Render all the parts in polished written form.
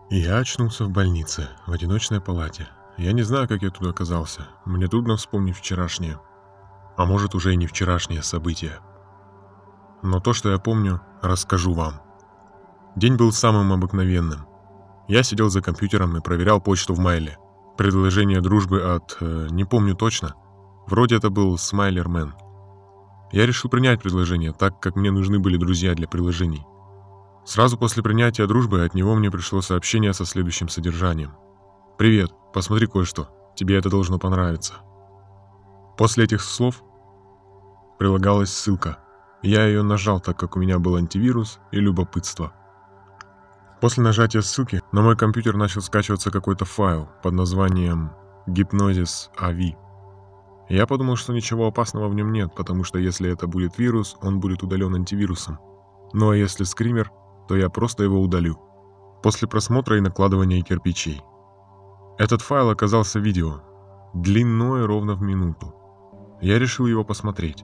И я очнулся в больнице, в одиночной палате. Я не знаю, как я туда оказался. Мне трудно вспомнить вчерашнее. А может, уже и не вчерашнее событие. Но то, что я помню, расскажу вам. День был самым обыкновенным. Я сидел за компьютером и проверял почту в Майле. Предложение дружбы от... не помню точно. Вроде это был Смайлермен. Я решил принять предложение, так как мне нужны были друзья для приложений. Сразу после принятия дружбы от него мне пришло сообщение со следующим содержанием. «Привет, посмотри кое-что. Тебе это должно понравиться». После этих слов прилагалась ссылка. Я ее нажал, так как у меня был антивирус и любопытство. После нажатия ссылки на мой компьютер начал скачиваться какой-то файл под названием Hypnosis AV. Я подумал, что ничего опасного в нем нет, потому что если это будет вирус, он будет удален антивирусом. Ну а если скример, то я просто его удалю. После просмотра и накладывания кирпичей. Этот файл оказался видео, длиной ровно в минуту. Я решил его посмотреть.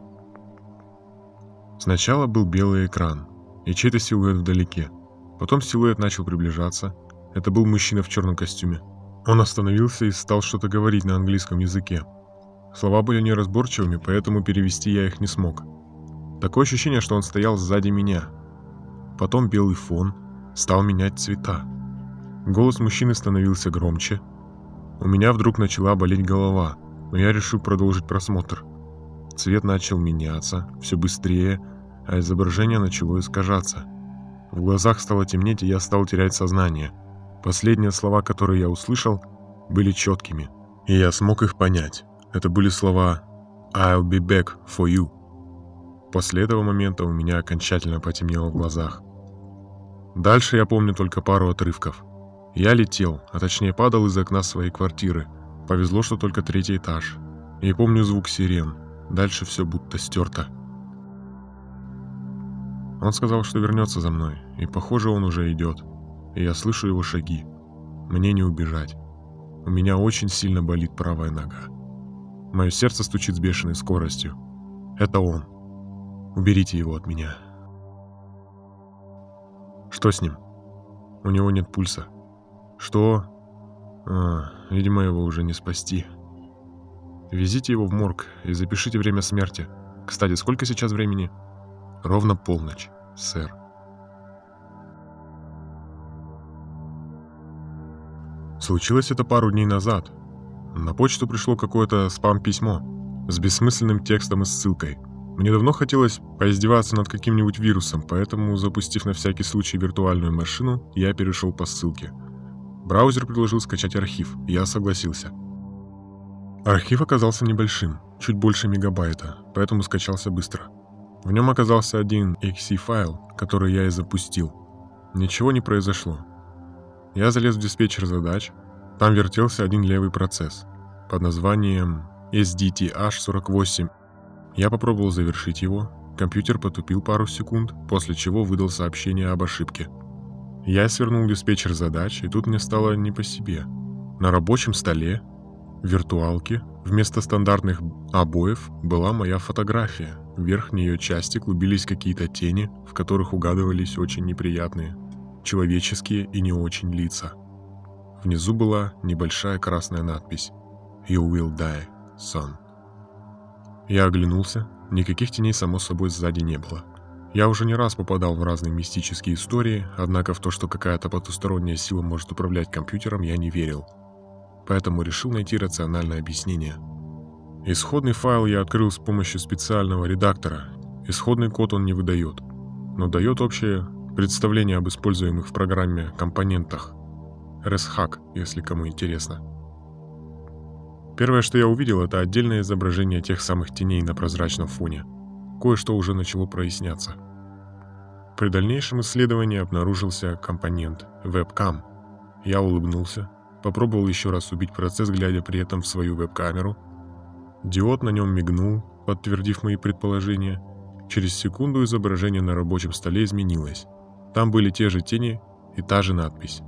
Сначала был белый экран и чей-то силуэт вдалеке. Потом силуэт начал приближаться. Это был мужчина в черном костюме. Он остановился и стал что-то говорить на английском языке. Слова были неразборчивыми, поэтому перевести я их не смог. Такое ощущение, что он стоял сзади меня. Потом белый фон стал менять цвета. Голос мужчины становился громче. У меня вдруг начала болеть голова, но я решил продолжить просмотр. Цвет начал меняться все быстрее, а изображение начало искажаться. В глазах стало темнеть, и я стал терять сознание. Последние слова, которые я услышал, были четкими, и я смог их понять. Это были слова «I'll be back for you». После этого момента у меня окончательно потемнело в глазах. Дальше я помню только пару отрывков. Я летел, а точнее падал из окна своей квартиры. Повезло, что только 3-й этаж. И помню звук сирен. Дальше все будто стерто. Он сказал, что вернется за мной, и похоже, он уже идет. И я слышу его шаги. Мне не убежать. У меня очень сильно болит правая нога. Мое сердце стучит с бешеной скоростью. Это он. Уберите его от меня. Что с ним? У него нет пульса. Что? Видимо, его уже не спасти. Везите его в морг и запишите время смерти. Кстати, сколько сейчас времени? Ровно полночь, сэр. Случилось это пару дней назад. На почту пришло какое-то спам-письмо с бессмысленным текстом и ссылкой. Мне давно хотелось поиздеваться над каким-нибудь вирусом, поэтому, запустив на всякий случай виртуальную машину, я перешел по ссылке. Браузер предложил скачать архив, и я согласился. Архив оказался небольшим, чуть больше мегабайта, поэтому скачался быстро. В нем оказался один .exe файл, который я и запустил. Ничего не произошло. Я залез в диспетчер задач, там вертелся один левый процесс под названием SDTH48. Я попробовал завершить его, компьютер потупил пару секунд, после чего выдал сообщение об ошибке. Я свернул диспетчер задач, и тут мне стало не по себе. На рабочем столе, в виртуалке, вместо стандартных обоев была моя фотография. В верхней ее части клубились какие-то тени, в которых угадывались очень неприятные, человеческие и не очень лица. Внизу была небольшая красная надпись «You will die, son». Я оглянулся, никаких теней само собой сзади не было. Я уже не раз попадал в разные мистические истории, однако в то, что какая-то потусторонняя сила может управлять компьютером, я не верил. Поэтому решил найти рациональное объяснение. Исходный файл я открыл с помощью специального редактора. Исходный код он не выдает, но дает общее представление об используемых в программе компонентах. ResHack, если кому интересно. Первое, что я увидел, это отдельное изображение тех самых теней на прозрачном фоне. Кое-что уже начало проясняться. При дальнейшем исследовании обнаружился компонент Webcam. Я улыбнулся, попробовал еще раз убить процесс, глядя при этом в свою веб-камеру. Диод на нем мигнул, подтвердив мои предположения. Через секунду изображение на рабочем столе изменилось. Там были те же тени и та же надпись.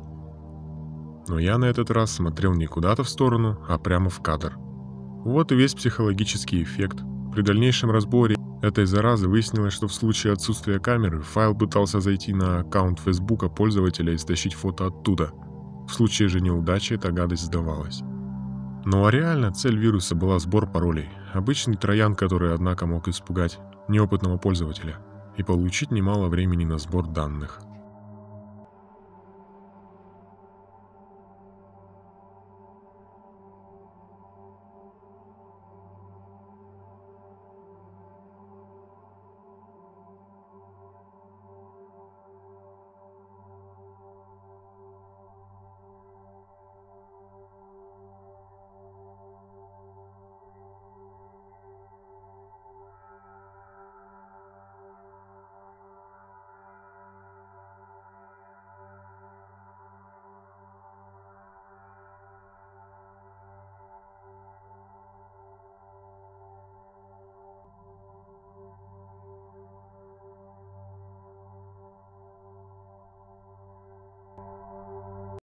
Но я на этот раз смотрел не куда-то в сторону, а прямо в кадр. Вот и весь психологический эффект. При дальнейшем разборе этой заразы выяснилось, что в случае отсутствия камеры файл пытался зайти на аккаунт Фейсбука пользователя и стащить фото оттуда. В случае же неудачи эта гадость сдавалась. Ну а реально цель вируса была сбор паролей. Обычный троян, который, однако, мог испугать неопытного пользователя и получить немало времени на сбор данных.